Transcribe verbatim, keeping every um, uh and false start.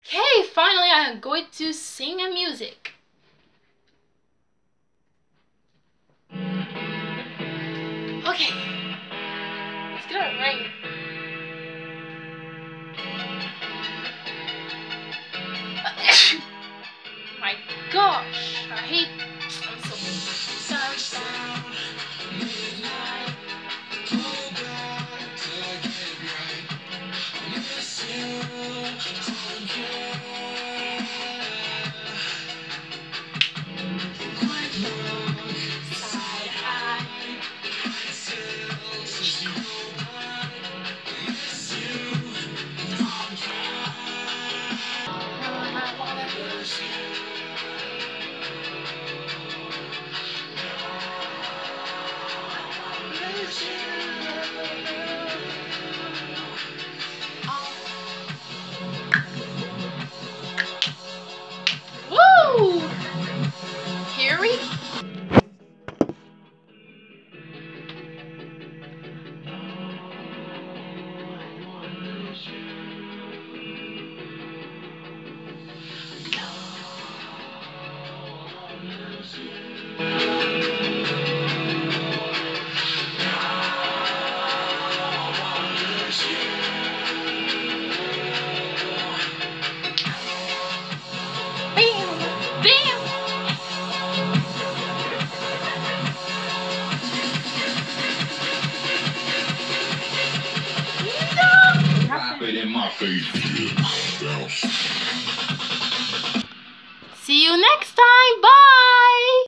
Okay, finally I am going to sing a music. Okay, it's gonna rain. My gosh, I hate. I'm so sorry. Woo! Here we In my face. see you next time. Bye.